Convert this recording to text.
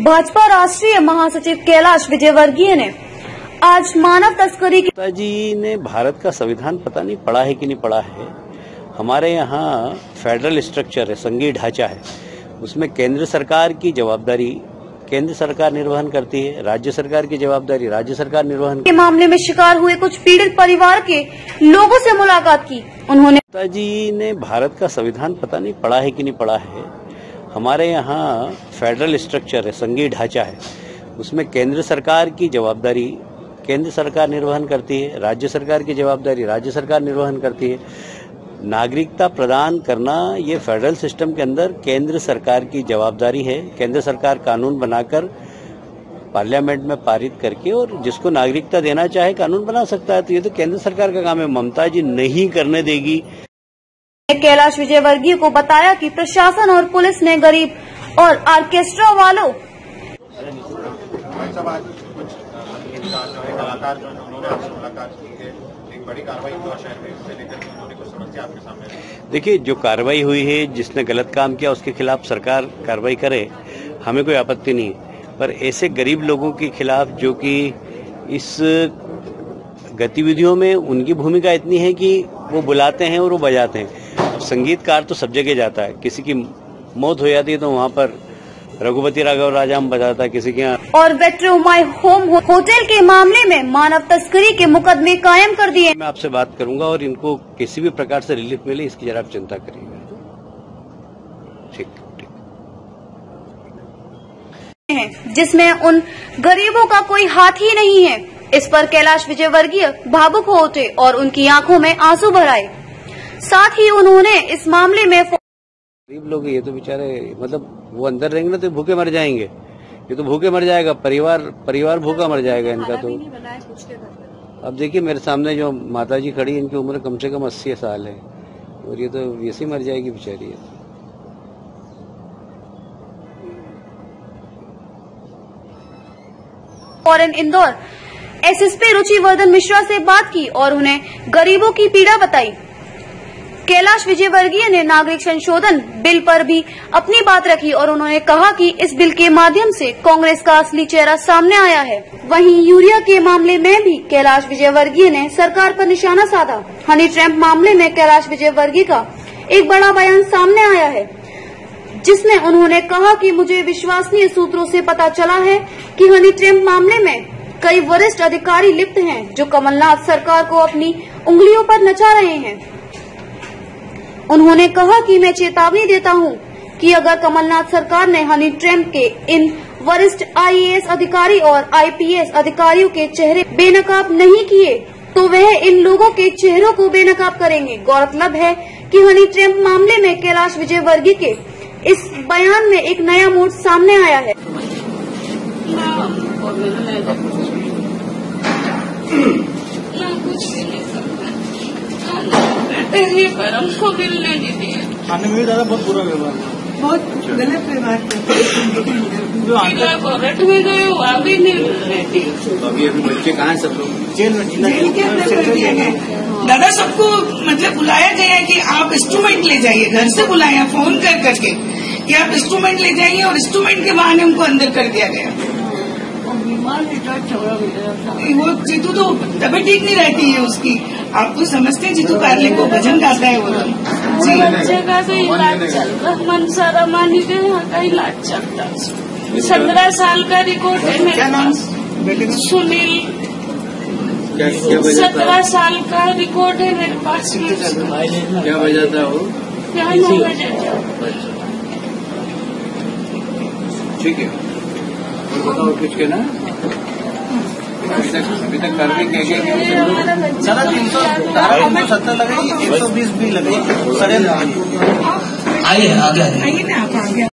भाजपा राष्ट्रीय महासचिव कैलाश विजयवर्गीय ने आज मानव तस्करी की जी ने भारत का संविधान पता नहीं पढ़ा है कि नहीं पढ़ा है। हमारे यहाँ फेडरल स्ट्रक्चर है, संघीय ढांचा है, उसमें केंद्र सरकार की जवाबदारी केंद्र सरकार निर्वहन करती है, राज्य सरकार की जवाबदारी राज्य सरकार निर्वहन के मामले में शिकार हुए कुछ पीड़ित परिवार के लोगों से मुलाकात की। उन्होंने जी ने भारत का संविधान पता नहीं पढ़ा है कि नहीं पढ़ा है। हमारे यहाँ फेडरल स्ट्रक्चर है, संघीय ढांचा है, उसमें केंद्र सरकार की जवाबदारी केंद्र सरकार निर्वहन करती है, राज्य सरकार की जवाबदारी राज्य सरकार निर्वहन करती है। नागरिकता प्रदान करना ये फेडरल सिस्टम के अंदर केंद्र सरकार की जवाबदारी है। केंद्र सरकार कानून बनाकर पार्लियामेंट में पारित करके और जिसको नागरिकता देना चाहे कानून बना सकता है, तो ये तो केंद्र सरकार का काम है। ममता जी नहीं करने देगी। कैलाश विजयवर्गीय को बताया कि प्रशासन और पुलिस ने गरीब और ऑर्केस्ट्रा वालों कलाकार जो उन्होंने आपसे मुलाकात की है, एक बड़ी कार्रवाई हुआ शहर में, इससे लेकर उन्होंने कुछ समस्या आपके सामने। देखिए, जो कार्रवाई हुई है, जिसने गलत काम किया उसके खिलाफ सरकार कार्रवाई करे, हमें कोई आपत्ति नहीं। पर ऐसे गरीब लोगों के खिलाफ जो कि इस गतिविधियों में उनकी भूमिका इतनी है कि वो बुलाते हैं और वो बजाते हैं। संगीतकार तो सब जगह जाता है, किसी की मौत हो जाती है तो वहाँ पर रघुपति राघव राजाम बजाता है, किसी के यहाँ। और वेट्रो माई होम होटल के मामले में मानव तस्करी के मुकदमे कायम कर दिए। मैं आपसे बात करूंगा और इनको किसी भी प्रकार से रिलीफ मिले इसकी जरा आप चिंता करिएगा। ठीक जिसमें उन गरीबों का कोई हाथ ही नहीं है। इस पर कैलाश विजयवर्गीय भावुक हो उठे और उनकी आंखों में आंसू भर आए। साथ ही उन्होंने इस मामले में गरीब लोग ये तो बेचारे, मतलब वो अंदर रहेंगे ना तो भूखे मर जाएंगे। ये तो भूखे मर जाएगा, परिवार भूखा मर जाएगा इनका। तो अब देखिए, मेरे सामने जो माताजी खड़ी, इनकी उम्र कम से कम 80 साल है और ये तो वैसे ही मर जाएगी बेचारी। और इन इंदौर एसएसपी रुचिवर्धन मिश्रा से बात की और उन्हें गरीबों की पीड़ा बताई। कैलाश विजयवर्गीय ने नागरिक संशोधन बिल पर भी अपनी बात रखी और उन्होंने कहा कि इस बिल के माध्यम से कांग्रेस का असली चेहरा सामने आया है। वहीं यूरिया के मामले में भी कैलाश विजयवर्गीय ने सरकार पर निशाना साधा। हनी ट्रैप मामले में कैलाश विजयवर्गीय का एक बड़ा बयान सामने आया है, जिसमें उन्होंने कहा कि मुझे विश्वसनीय सूत्रों से पता चला है कि हनी ट्रैप मामले में कई वरिष्ठ अधिकारी लिप्त हैं, जो कमलनाथ सरकार को अपनी उंगलियों पर नचा रहे हैं। उन्होंने कहा कि मैं चेतावनी देता हूं कि अगर कमलनाथ सरकार ने हनी ट्रैप के इन वरिष्ठ आईएएस अधिकारी और आईपीएस अधिकारियों के चेहरे बेनकाब नहीं किए तो वह इन लोगों के चेहरों को बेनकाब करेंगे। गौरतलब है कि हनी ट्रैप मामले में कैलाश विजयवर्गीय के इस बयान में एक नया मोड़ सामने आया है। हमको मिलने नहीं दिए। खाने में भी दादा बहुत बुरा व्यवहार, बहुत गलत व्यवहार करते में गए, वहाँ भी नहीं मिलने दिए। अभी बच्चे कहाँ हैं? सब लोग जेल के अंदर कर दिया गया। दादा सबको मतलब बुलाया गया कि आप इंस्ट्रूमेंट ले जाइए, घर से बुलाया फोन कर करके कि आप इंस्ट्रूमेंट ले जाइए और इंस्ट्रूमेंट के बहाने उनको अंदर कर दिया गया। वो जीतू तो तबीयत ठीक नहीं रहती है उसकी, आप तो समझते हैं जीतू कारले को भजन गाता है वो तो। बच्चे का तो इलाज चल रहा, मनसारा मानी के यहाँ का इलाज चलता। 17 साल का रिकॉर्ड है मेरे पास। सुनील 17 साल का रिकॉर्ड है मेरे पास। क्या वजह था वो? क्या वजह था? ठीक है, और बताओ कुछ के ना अभी तक कार्रवाई की गई। चला 370 लगाई, 120 भी लगाई। आइए आगे आइए ना आप आगे।